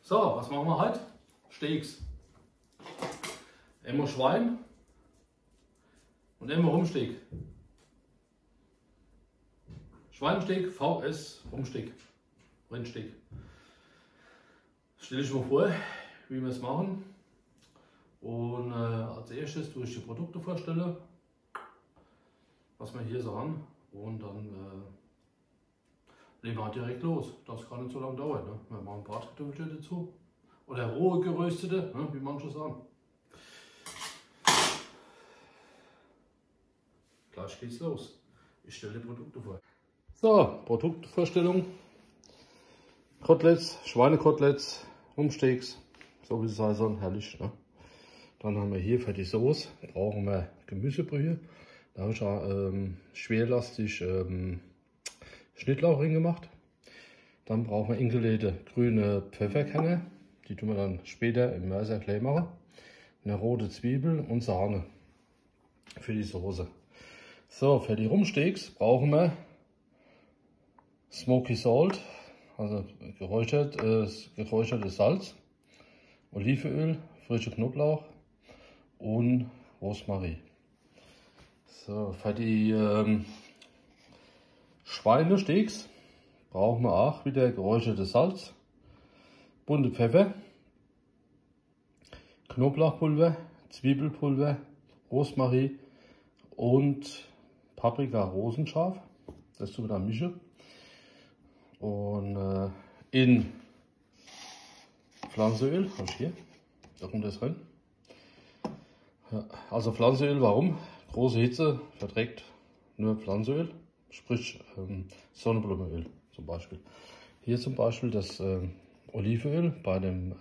So, was machen wir heute? Steaks. Einmal Schwein und einmal Rumsteak. Schweinsteak, VS, Rumsteak, Rindsteak. Stelle ich mir vor, wie wir es machen. Und als erstes tue ich die Produkte vorstellen, was wir hier so haben. Und dann legen wir direkt los. Das kann nicht so lange dauern. Ne? Wir machen Bratkartoffelchen dazu. Oder rohe geröstete, ne? Wie manche sagen. Gleich geht's los. Ich stelle die Produkte vor. So, Produktvorstellung. Koteletts, Schweinekoteletts, Rumsteaks, so wie es sein soll, herrlich. Ne? Dann haben wir hier für die Sauce, brauchen wir Gemüsebrühe. Da habe ich ja schwerlastig Schnittlauch gemacht. Dann brauchen wir eingelegte grüne Pfefferkerne. Die tun wir dann später im Mörser klein machen. Eine rote Zwiebel und Sahne für die Soße. So, für die Rumsteaks brauchen wir Smoky Salt, also geräuchertes Salz, Olivenöl, frische Knoblauch und Rosmarin. So, für die Schweinesteaks brauchen wir auch wieder geräuchertes Salz, bunte Pfeffer, Knoblauchpulver, Zwiebelpulver, Rosmarin und Paprika rosenscharf. Das tun wir dann mischen. Und in Pflanzenöl, habe ich hier, da kommt das rein. Ja, also Pflanzenöl, warum? Große Hitze verträgt nur Pflanzenöl, sprich Sonnenblumenöl zum Beispiel. Hier zum Beispiel das Olivenöl bei dem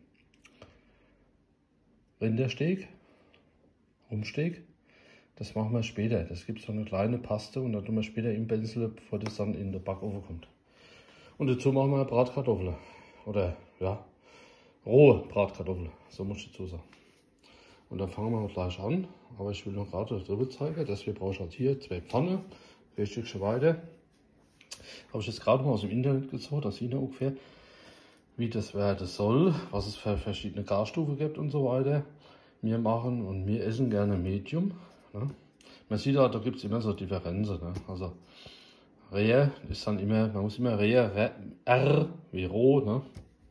Rindersteak, Rumsteak. Das machen wir später. Das gibt so eine kleine Paste und dann tun wir später im Benzle, bevor das dann in den Backofen kommt. Und dazu machen wir Bratkartoffeln. Oder ja, rohe Bratkartoffeln, so muss ich dazu sagen. Und dann fangen wir gleich an. Aber ich will noch gerade darüber zeigen, dass wir brauchen halt hier 2 Pfannen, 4 Stückchen weiter. Habe ich jetzt gerade mal aus dem Internet gezogen, da sieht ihr ungefähr, wie das werden soll, was es für verschiedene Garstufen gibt und so weiter. Wir machen und wir essen gerne Medium. Ne? Man sieht da gibt es immer so Differenzen. Ne? Also Rare ist dann immer, man muss immer Rare, R wie roh. Ne?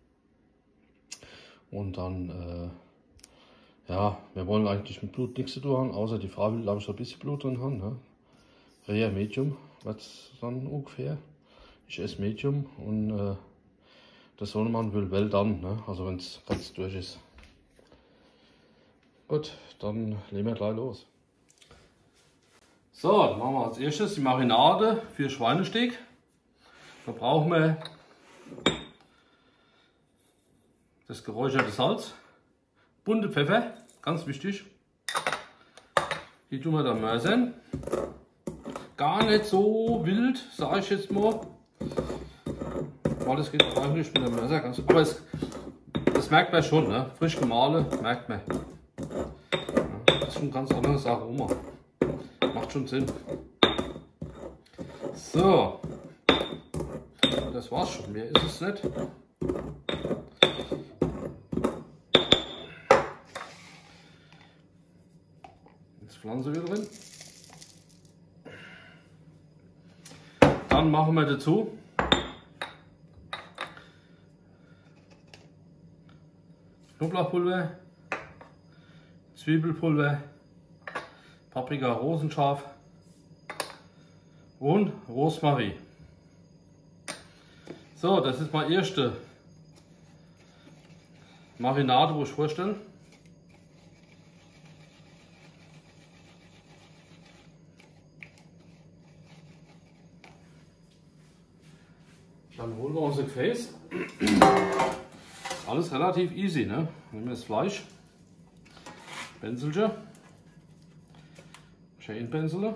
Und dann, ja, wir wollen eigentlich mit Blut nichts zu tun haben, außer die Frau will, glaube ich, so ein bisschen Blut drin haben. Ne? Rare Medium wird es dann ungefähr. Ich esse Medium und der Sohnemann will well done, ne? Also wenn es ganz durch ist. Gut, dann legen wir gleich los. So, dann machen wir als erstes die Marinade für Schweinesteak. Da brauchen wir das geräucherte Salz, bunte Pfeffer, ganz wichtig. Die tun wir dann mörsern. Gar nicht so wild, sage ich jetzt mal. Weil das geht eigentlich mit dem Mörser ganz. Aber das merkt man schon, ne? Frisch gemahlen merkt man. Ja, das ist schon eine ganz andere Sache, Oma. Macht schon Sinn. So. Das war's schon. Mehr ist es nicht. Jetzt Pflanzenöl drin. Dann machen wir dazu Knoblauchpulver, Zwiebelpulver, Paprika rosenscharf und Rosmarin. So, das ist meine erste Marinade, wo ich vorstelle. Dann holen wir unser Gefäß. Alles relativ easy, ne? Nehmen wir das Fleisch, Benzelchen, schön Benzele,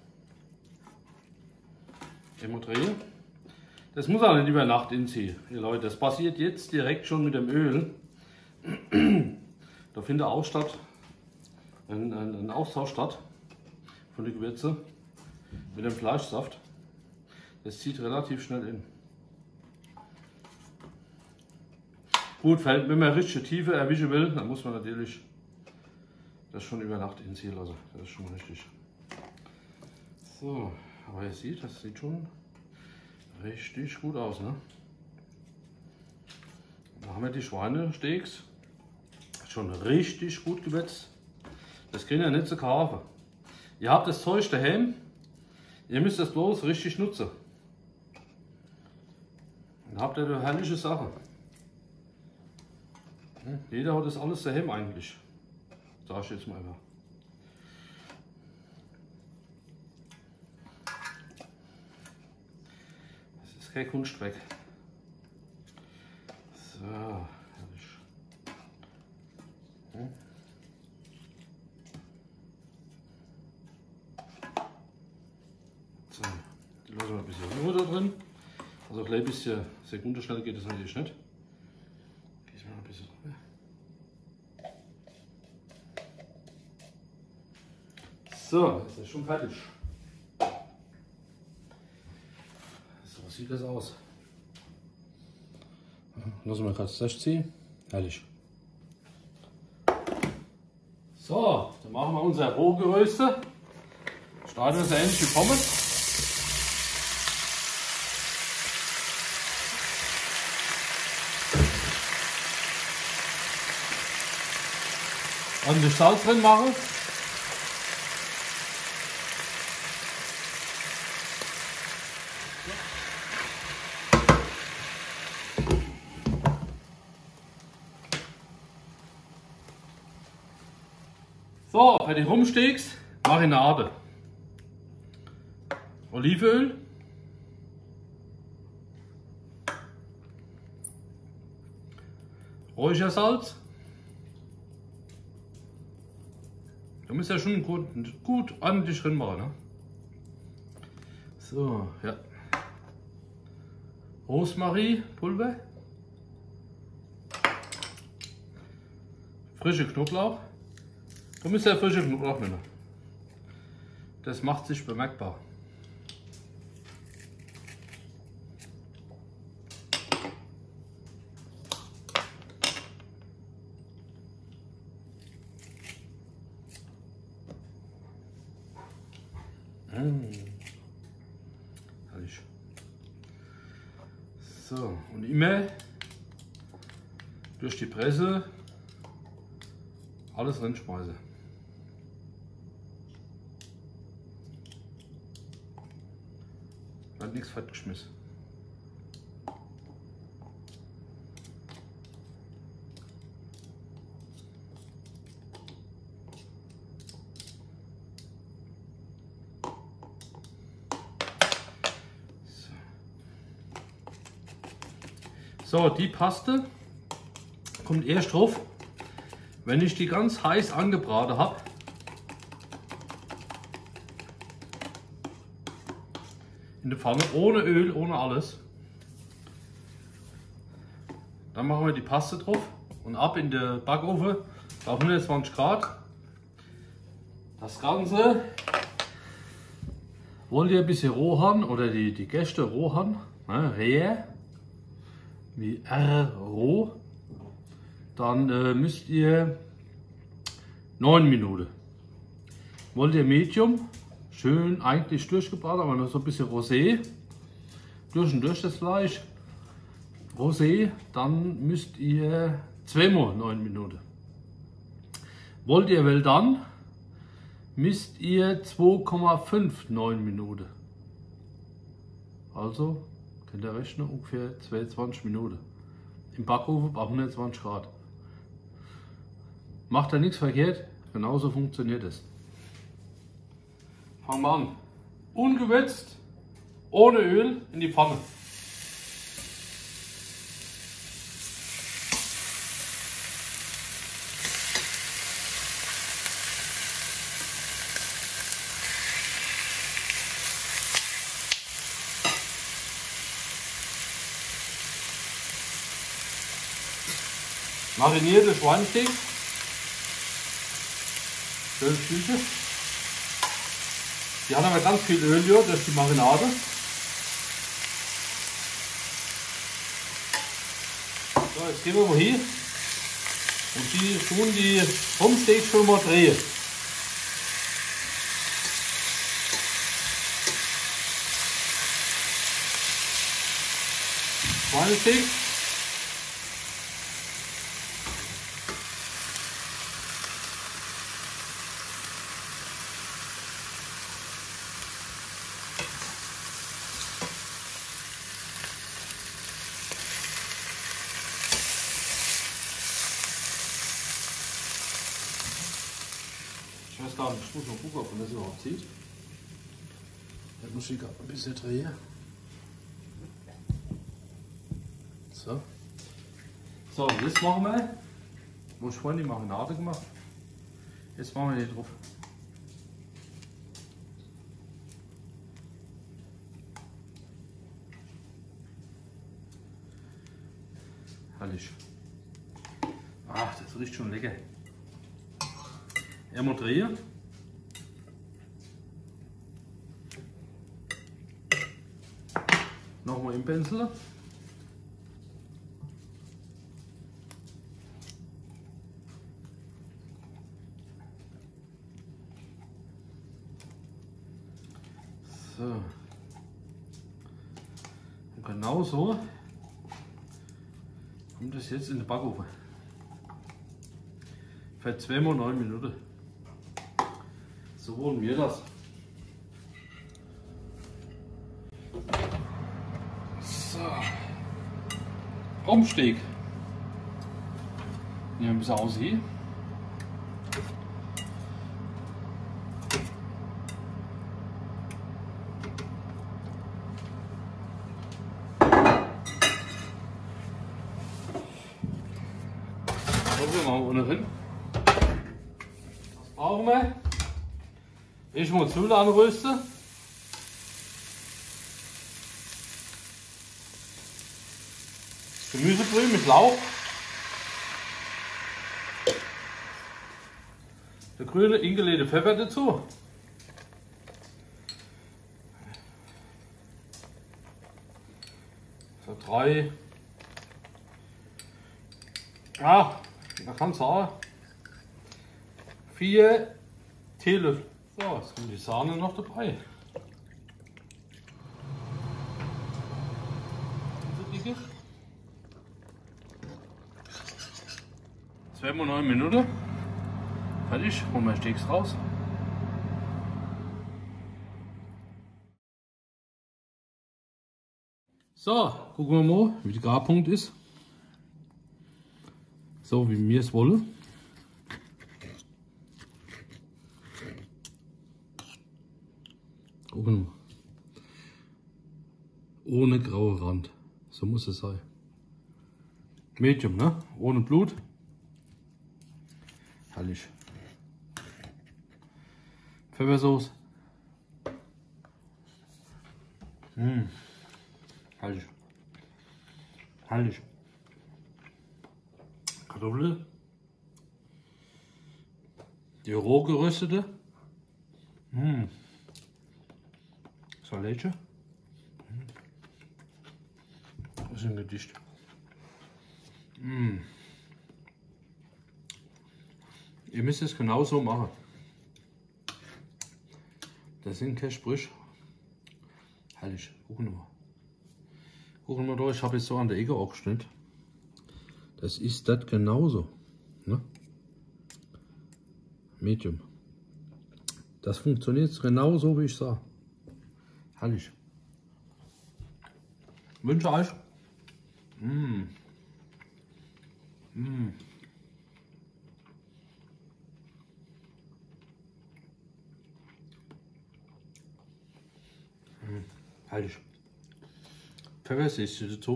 immer drehen. Das muss auch nicht über Nacht inziehen, ihr Leute. Das passiert jetzt direkt schon mit dem Öl. Da findet auch statt, ein Austausch statt von den Gewürzen mit dem Fleischsaft. Das zieht relativ schnell in. Gut, wenn man richtige Tiefe erwischen will, dann muss man natürlich das schon über Nacht inziehen lassen. Das ist schon richtig. So, aber ihr seht, das sieht schon richtig gut aus, ne? Da haben wir die Schweinesteaks schon richtig gut gewetzt. Das könnt ihr nicht so kaufen. Ihr habt das Zeug daheim, ihr müsst das bloß richtig nutzen. Dann habt ihr eine herrliche Sache. Jeder hat das alles daheim eigentlich. Sag ich jetzt mal einfach. Das ist kein Kunstwerk. So, herrlich. So, die lassen wir ein bisschen Ruhe da drin. Also gleich ein bisschen Sekundenschnell geht das natürlich nicht. Gießen wir ein bisschen drüber. So, jetzt ist schon fertig. So sieht das aus. Lassen wir gerade 60. Herrlich. So, dann machen wir unser Rohgeröste. Starten wir so ähnlich wie Pommes. Ordentlich Salz drin machen. So, für die Rumsteaks Marinade. Olivenöl. Räuchersalz. Da müsst ihr schon gut ordentlich drin machen. Ne? So, ja. Rosmarinpulver. Frische Knoblauch. Da müsst ihr frische Knoblauch nehmen. Das macht sich bemerkbar. Herrlich. So, und immer durch die Presse alles reinschmeißen. Hat nichts fett geschmissen. So, die Paste kommt erst drauf, wenn ich die ganz heiß angebraten habe. In der Pfanne, ohne Öl, ohne alles. Dann machen wir die Paste drauf und ab in den Backofen auf 120 Grad. Das Ganze wollt ihr ein bisschen roh haben oder die Gäste roh haben, ne, Rehe, wie R roh, dann müsst ihr 9 Minuten. Wollt ihr Medium, schön eigentlich durchgebraten, aber noch so ein bisschen Rosé, durch und durch das Fleisch, Rosé, dann müsst ihr 2 mal 9 Minuten. Wollt ihr well dann, müsst ihr 2,59 Minuten. Also könnt ihr rechnen, ungefähr 22 Minuten. Im Backofen auf 120 Grad. Macht da nichts verkehrt, genauso funktioniert es. Fangen wir an. Ungewürzt, ohne Öl in die Pfanne. Marinierte Schweinesteak. Schön Stücke. Die haben aber ganz viel Öl hier durch die Marinade. So, jetzt gehen wir mal hin und die tun die Rumpsteak schon mal drehen. Schweinesteak. Ich weiß gar nicht, ich muss mal gucken, ob man das überhaupt sieht. Das muss ich ein bisschen drehen. So. So, jetzt machen wir, wo ich vorhin die Marinade gemacht habe, jetzt machen wir die drauf. Herrlich. Ach, das riecht schon lecker. Einmal drehen. Nochmal im Pinsel. So. Und genau so kommt das jetzt in den Backofen. Für 2 mal 9 Minuten. So wollen wir das. So. Rumpsteak. Hier ein bisschen aussehen. So, machen wir unten drin. Was brauchen wir? Ich muss Zwiebeln anrösten. Gemüsebrühe mit Lauch. Der grüne eingelegte Pfeffer dazu. So 3. Man kann sagen 4 Teelöffel. So, jetzt kommt die Sahne noch dabei. Diese dicke. 2 mal 9 Minuten. Fertig, holen wir Steaks raus. So, gucken wir mal, wie der Garpunkt ist. So wie wir es wollen. Gucken wir. Ohne graue Rand. So muss es sein. Medium, ne? Ohne Blut. Herrlich. Pfeffersauce. Herrlich. Herrlich. Kartoffeln. Die roh geröstete. Salätchen. Das ist ein Gedicht. Ihr müsst es genauso machen. Das sind keine Sprüche. Herrlich. Gucken wir mal. Gucken wir da, ich habe jetzt so an der Ecke auch geschnitten. Das ist das genauso. Ne? Medium. Das funktioniert genauso, wie ich sage. Herrlich. Wünsche euch. Herrlich. Pfeffer siehst du dazu.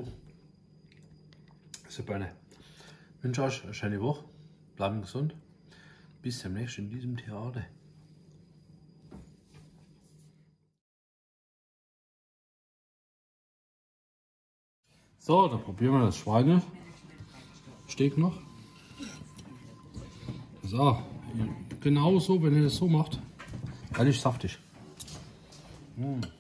Super. Ich wünsche euch eine schöne Woche. Bleiben gesund. Bis demnächst in diesem Theater. So, dann probieren wir das Schweinesteak noch. So, genauso, wenn ihr das so macht. Herrlich saftig.